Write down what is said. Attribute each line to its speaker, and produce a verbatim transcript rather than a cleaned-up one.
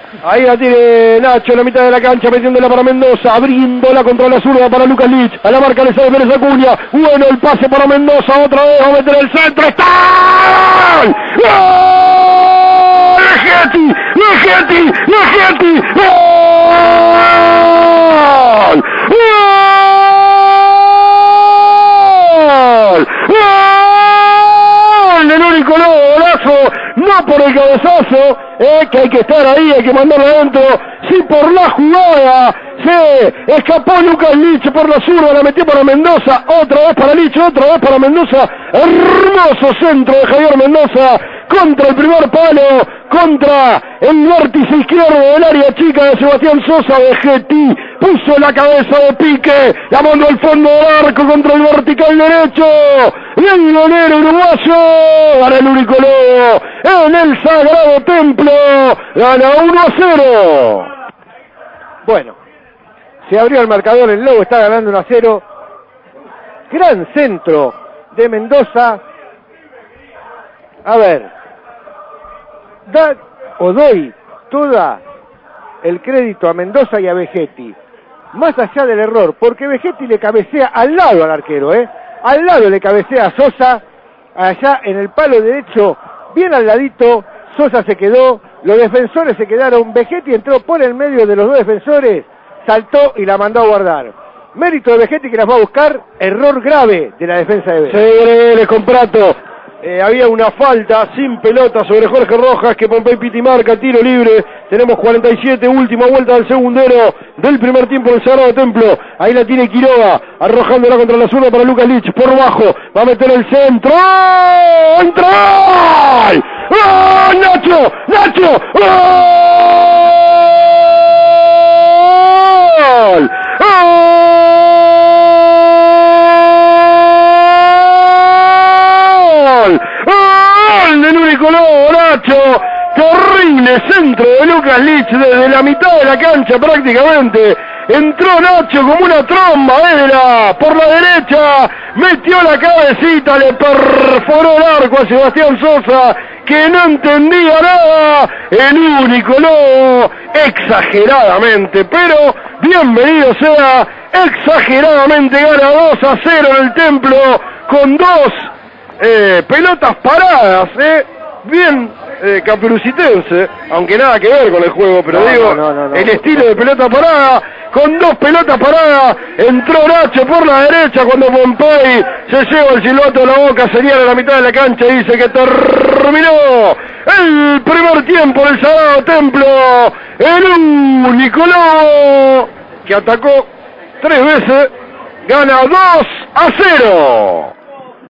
Speaker 1: Ahí la tiene Nacho en la mitad de la cancha, metiéndola para Mendoza, abriéndola contra la zurda para Lucas Lich. A la marca le sale Pérez Acuña. Bueno, el pase para Mendoza, otra vez va a meter el centro. ¡Está! ¡Gol! ¡Vegetti! ¡Vegetti! ¡Vegetti! ¡Gol! ¡Gol! ¡Gol! El único golazo, no por el cabezazo, eh, que hay que estar ahí, hay que mandarlo adentro, sí por la jugada. Se escapó Lucas Lich por la zurda, la metió para Mendoza, otra vez para Lich, otra vez para Mendoza. Hermoso centro de Javier Mendoza contra el primer palo, contra el vértice izquierdo del área chica de Sebastián Sosa. Vegetti puso la cabeza de pique, la mandó al fondo del arco contra el vertical derecho. Bien golero uruguayo, gana el único lobo en el Sagrado Templo, gana uno a cero. Bueno, se abrió el marcador, el Lobo está ganando uno a cero. Gran centro de Mendoza. A ver, da o doy toda el crédito a Mendoza y a Vegetti, más allá del error, porque Vegetti le cabecea al lado al arquero, ¿eh? Al lado le cabecea a Sosa, allá en el palo derecho, bien al ladito. Sosa se quedó, los defensores se quedaron, Vegetti entró por el medio de los dos defensores, saltó y la mandó a guardar. Mérito de Vegetti que las va a buscar, error grave de la defensa de Vélez. Sí, Vélez con Prato. Eh, había una falta sin pelota sobre Jorge Rojas que Pompey Piti marca, tiro libre. Tenemos cuarenta y siete, última vuelta del segundero del primer tiempo del Sagrado Templo. Ahí la tiene Quiroga, arrojándola contra la zurda para Lucas Lich, por bajo, va a meter el centro. ¡Oh! ¡Entra! ¡Oh! ¡Nacho! ¡Nacho! ¡Gol! ¡Gol! ¡Gol del único lobo, Nacho! Terrible centro de Lucas Lich desde la mitad de la cancha prácticamente. Entró Nacho como una tromba, era por la derecha, metió la cabecita, le perforó el arco a Sebastián Sosa, que no entendía nada. El único lobo, exageradamente, pero bienvenido sea, exageradamente gana dos a cero en el Templo, con dos eh, pelotas paradas, eh, bien eh, caperucitense, aunque nada que ver con el juego, pero no, digo, no, no, no, el estilo de pelota parada, con dos pelotas paradas. Entró Nacho por la derecha cuando Pompey se lleva el silbato a la boca, señala la mitad de la cancha y dice que terminó el primer tiempo del Sagrado Templo. El único lobo que atacó tres veces gana dos a cero.